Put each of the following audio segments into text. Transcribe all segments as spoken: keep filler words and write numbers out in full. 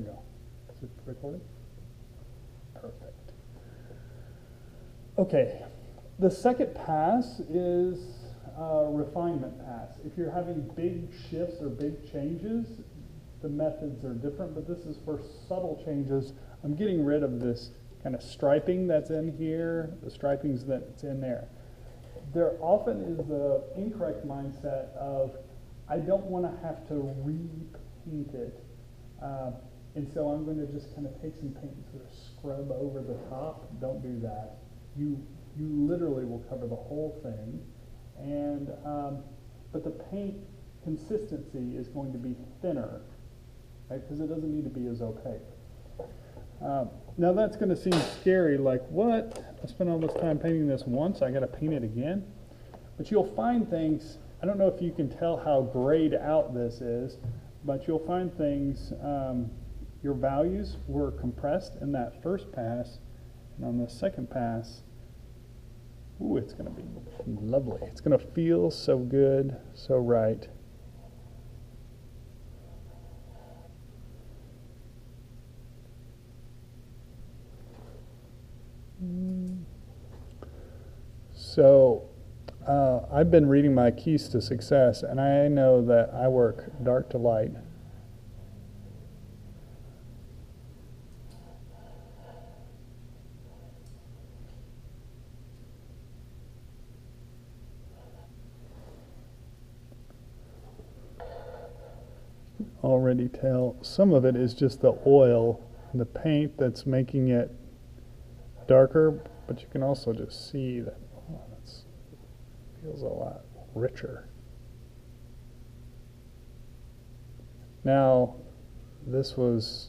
go. Is it recording? Perfect. Okay, the second pass is a refinement pass. If you're having big shifts or big changes, the methods are different, but this is for subtle changes. I'm getting rid of this kind of striping that's in here, the stripings that's in there. There often is the incorrect mindset of, I don't want to have to repaint it, uh, and so I'm going to just kind of take some paint and sort of scrub over the top. Don't do that. You, you literally will cover the whole thing, and um, but the paint consistency is going to be thinner, right? Because it doesn't need to be as opaque. Um, now that's going to seem scary, like what? I spent all this time painting this once, I got to paint it again? But you'll find things, I don't know if you can tell how grayed out this is, but you'll find things, um, your values were compressed in that first pass, and on the second pass, ooh, it's going to be lovely. It's going to feel so good, so right. So uh, I've been reading my Keys to Success, and I know that I work dark to light. Already tell some of it is just the oil and the paint that's making it darker, but you can also just see that oh, that's feels a lot richer. Now, this was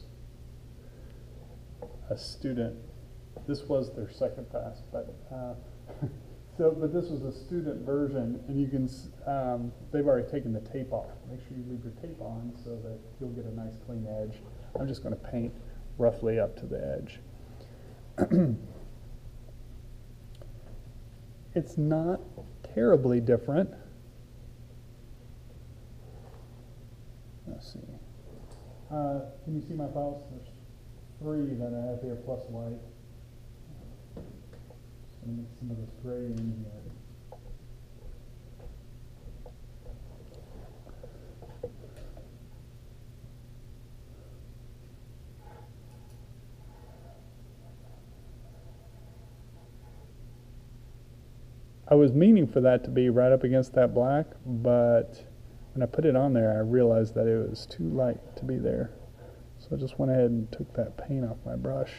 a student. This was their second pass, but uh, so but this was a student version, and you can um, they've already taken the tape off. Make sure you leave your tape on so that you'll get a nice clean edge. I'm just going to paint roughly up to the edge. It's not terribly different. Let's see. Uh, can you see my files? There's three that I have here plus white. Just going to make some of this gray in here. I was meaning for that to be right up against that black, but when I put it on there, I realized that it was too light to be there. So I just went ahead and took that paint off my brush.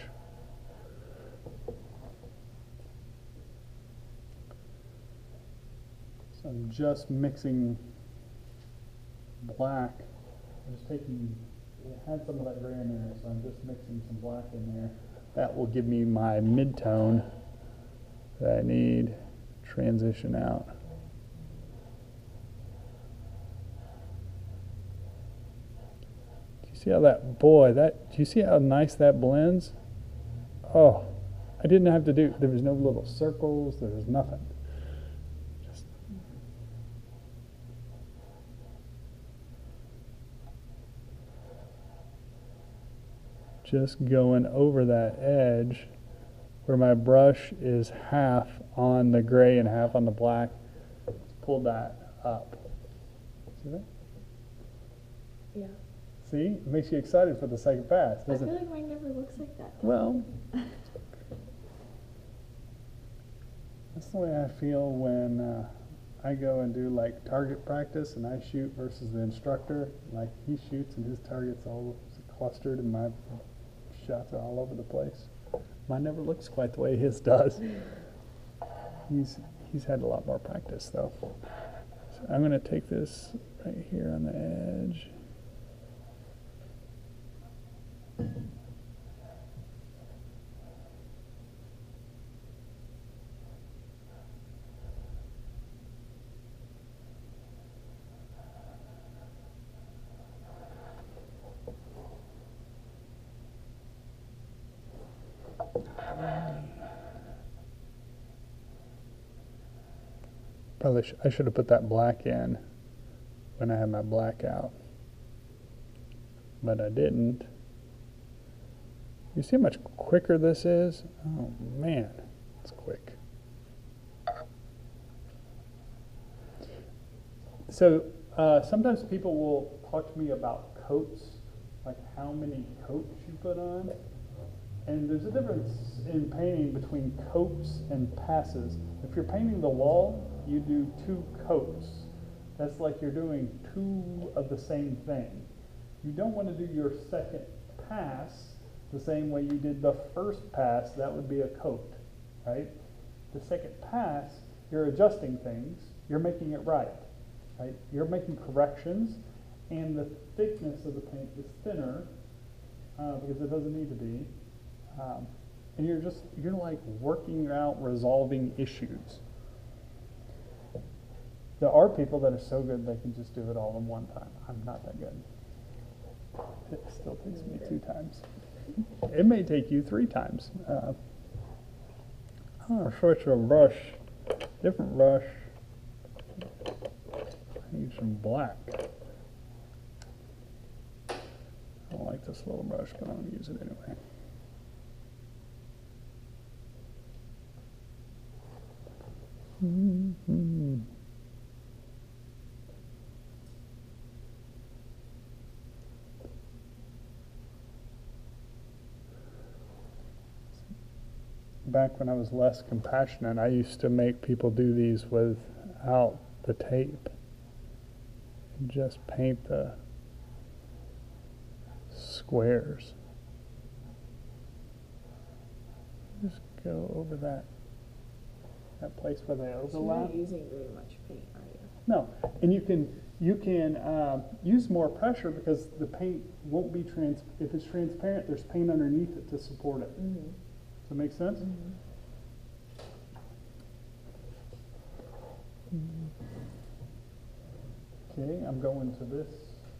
So I'm just mixing black. I'm just taking, it had some of that gray in there, so I'm just mixing some black in there. That will give me my mid-tone that I need. Transition out. Do you see how that, boy, that, do you see how nice that blends? Oh, I didn't have to do, there was no little circles, there was nothing. Just, just going over that edge where my brush is half on the gray and half on the black. Let's pull that up. See that? Yeah. See? It makes you excited for the second pass, I doesn't feel it? like mine never looks like that. Well, that's the way I feel when uh, I go and do like target practice and I shoot versus the instructor. Like he shoots and his target's all clustered and my shots are all over the place. Mine never looks quite the way his does. He's he's had a lot more practice though. So I'm going to take this right here on the edge. Probably sh I should have put that black in when I had my black out, but I didn't. You see how much quicker this is? Oh man, it's quick. So uh, sometimes people will talk to me about coats, like how many coats you put on. And there's a difference in painting between coats and passes. If you're painting the wall, you do two coats. That's like you're doing two of the same thing. You don't want to do your second pass the same way you did the first pass. That would be a coat, right? The second pass, you're adjusting things. You're making it right, right? You're making corrections, and the thickness of the paint is thinner uh, because it doesn't need to be. Um, and you're just, you're like working out, resolving issues. There are people that are so good they can just do it all in one time. I'm not that good. It still takes me two times. It may take you three times. Uh, I'm going to switch to a brush, different brush. I need some black. I don't like this little brush, but I'm going to use it anyway. Mm-hmm. Back when I was less compassionate, I used to make people do these without the tape and just paint the squares. Just go over that that place where they overlap. So you're not using very much paint, are you? No, and you can you can uh, use more pressure because the paint won't be trans. If it's transparent, there's paint underneath it to support it. Mm-hmm. Does that make sense? Mm-hmm. Okay, I'm going to this.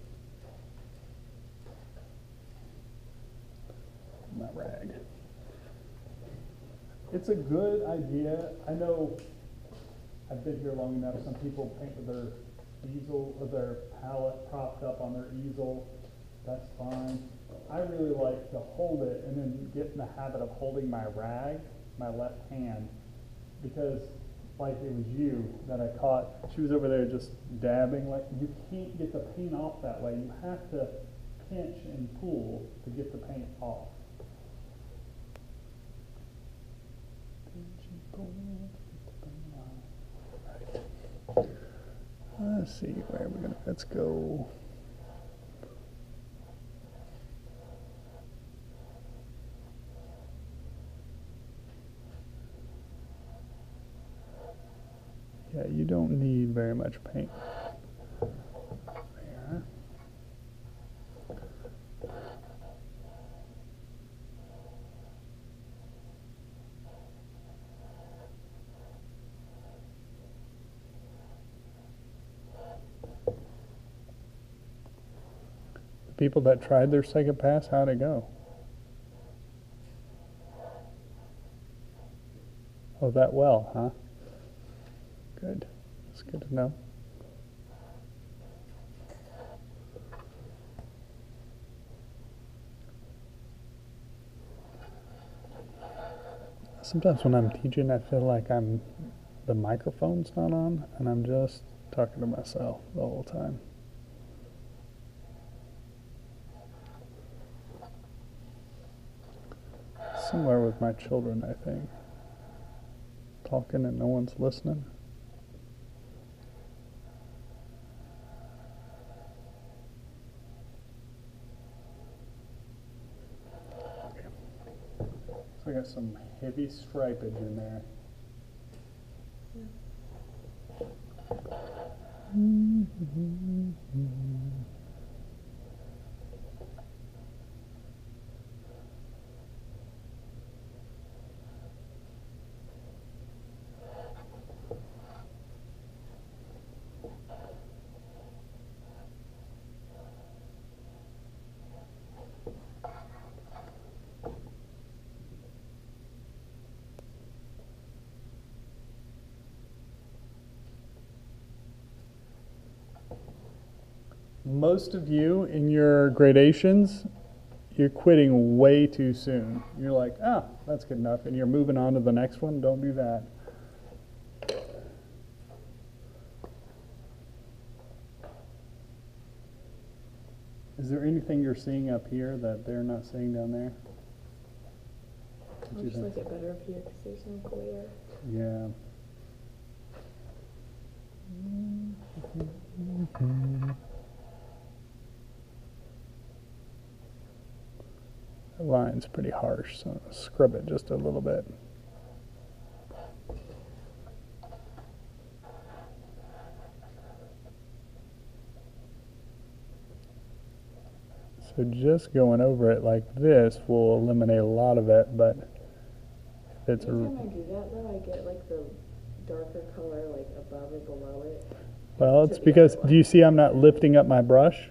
My rag. It's a good idea. I know I've been here long enough. Some people paint with their easel or their palette propped up on their easel. That's fine. I really like to hold it and then get in the habit of holding my rag, my left hand, because like it was you that I caught. She was over there just dabbing. Like you can't get the paint off that way. You have to pinch and pull to get the paint off. Pinch and pull to get the paint off. Right. Let's see, where are we gonna, let's go. Yeah, you don't need very much paint. There. The people that tried their second pass, how'd it go? Oh, that well, huh? Good. That's good to know. Sometimes when I'm teaching, I feel like I'm the microphone's not on, and I'm just talking to myself the whole time. Similar with my children, I think. Talking and no one's listening. I got some heavy stripage in there. Yeah. Mm-hmm. Most of you in your gradations, you're quitting way too soon. You're like, ah, that's good enough, and you're moving on to the next one. Don't do that. Is there anything you're seeing up here that they're not seeing down there? I'll just like it better up here because there's no glare. Yeah. The line's pretty harsh, so I'll scrub it just a little bit. So just going over it like this will eliminate a lot of it, but if it's Every a, time I do that though, I get like the darker color like above or below it. well, to it's the because, other one. do you see I'm not lifting up my brush?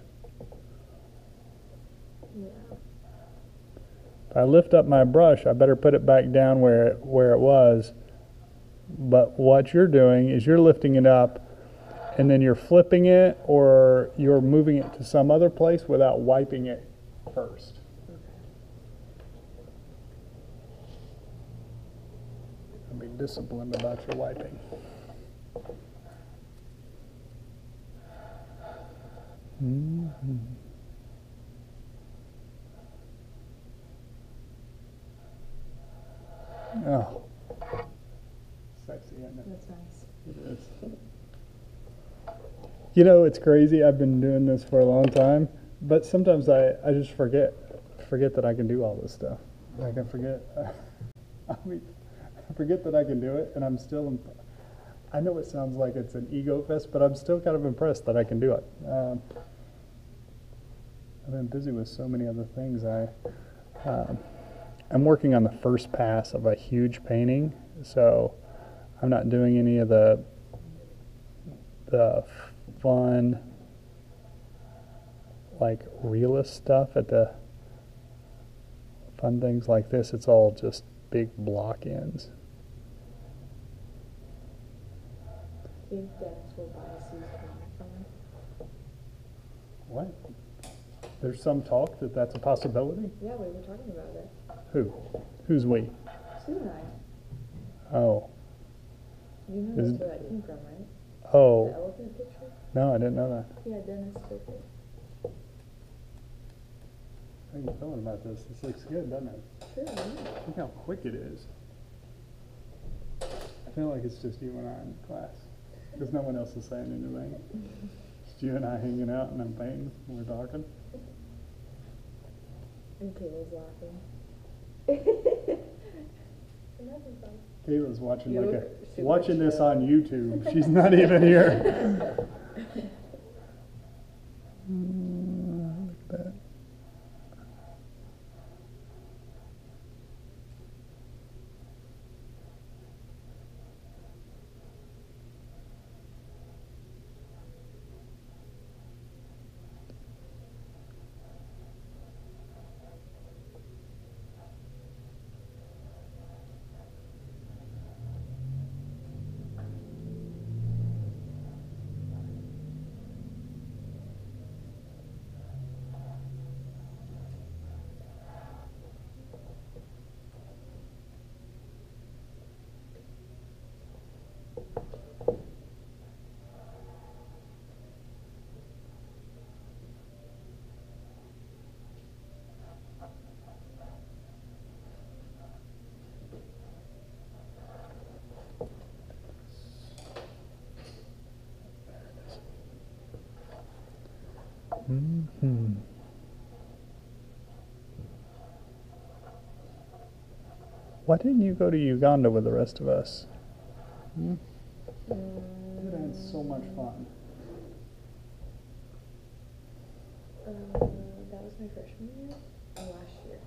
Yeah. If I lift up my brush, I better put it back down where it, where it was. But what you're doing is you're lifting it up and then you're flipping it, or you're moving it to some other place without wiping it first. Okay. And be disciplined about your wiping. Mm-hmm. Oh, sexy, isn't it? That's nice. It is. You know, it's crazy. I've been doing this for a long time, but sometimes I, I just forget forget that I can do all this stuff. I can forget. I mean, I forget that I can do it, and I'm still. Imp- I know it sounds like it's an ego fest, but I'm still kind of impressed that I can do it. Um, I've been busy with so many other things. I. Um, I'm working on the first pass of a huge painting, so I'm not doing any of the the fun, like realist stuff at the fun things like this. It's all just big block ends. I think Dennis will buy a used camera from me. What? There's some talk that that's a possibility? Yeah, we were talking about it. Who? Who's we? Sue and I. Oh. You know Is that's it- where that came from, right? The Oh. elephant picture? No, I didn't know that. Yeah, Dennis took it. How are you feeling about this? This looks good, doesn't it? Sure, yeah. Look how quick it is. I feel like it's just you and I in class, because no one else is saying anything. Just you and I hanging out and I'm painting, we're talking. And Kayla's laughing. I'm having fun. Kayla's watching You like look a super watching this chill. on YouTube. She's not even here. Mm, look at that. Mm-hmm. Why didn't you go to Uganda with the rest of us? Hmm? Mm, It had so much fun. Uh, that was my freshman year? Or last year?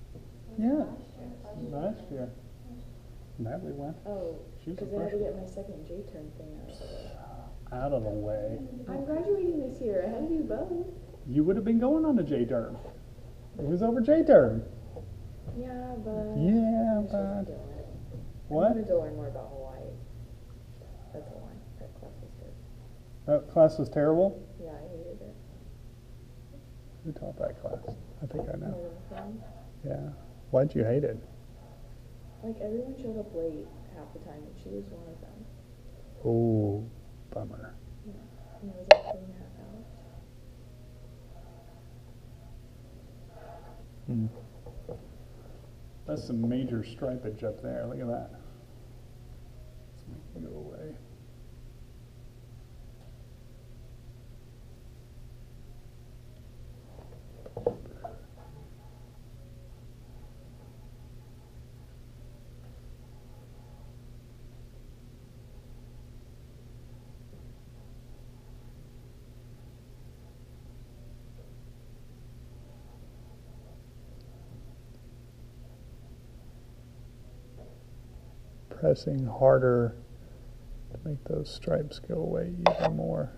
Yeah, last year. Natalie went. Oh, She was a because I had to freshman. get my second J-term thing out of the way. Out of the way. I'm graduating this year. I had to do both. You would have been going on a J-term. It was over J-term. Yeah, but... Yeah, I just but... wasn't doing it. I What? wanted to learn more about Hawaii. That's all. I- That class was good. That class was terrible? Yeah, I hated it. Who taught that class? I think I know. more than a friend. Yeah. Why'd you hate it? Like, everyone showed up late half the time, and she was one of them. Oh, bummer. Yeah. And it was like three and a half hours. Hmm. That's some major stripage up there. Look at that. Let's make it go away. Pressing harder to make those stripes go away even more.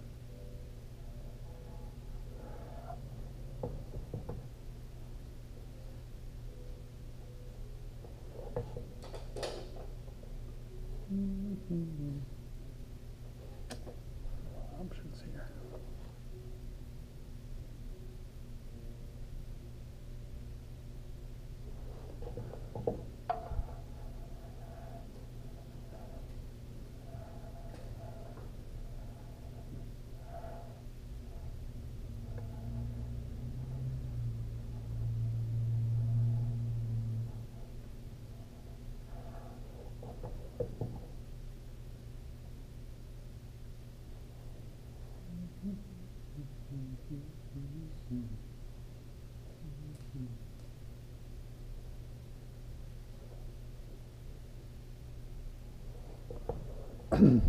Mm-hmm. Options here. You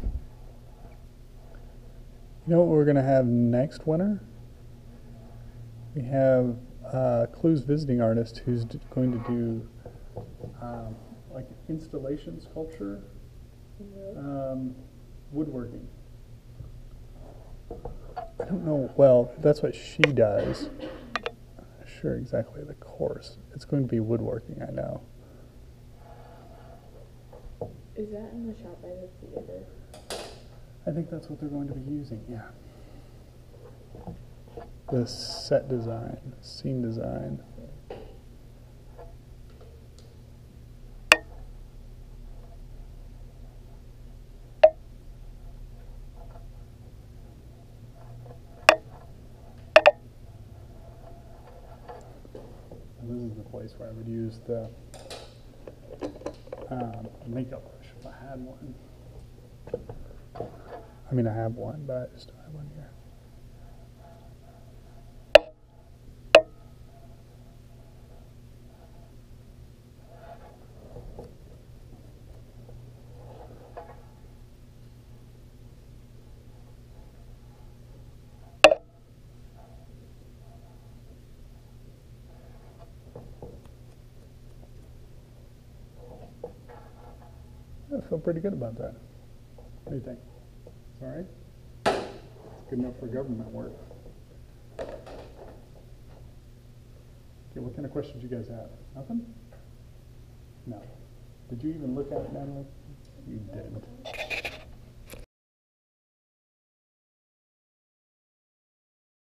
know what we're going to have next winter? We have uh, Clue's visiting artist who's d going to do um, like installation sculpture, Really? um, woodworking. I don't know, well, that's what she does. I'm not sure exactly the course. It's going to be woodworking, I know. Is that in the shop by the theater? I think that's what they're going to be using, yeah. The set design, scene design. And this is the place where I would use the um, makeup brush if I had one. I mean, I have one, but I just don't have one here. I feel pretty good about that. What do you think? It's all right? It's good enough for government work. Okay, what kind of questions you guys have? Nothing? No. Did you even look at it, Natalie? You didn't.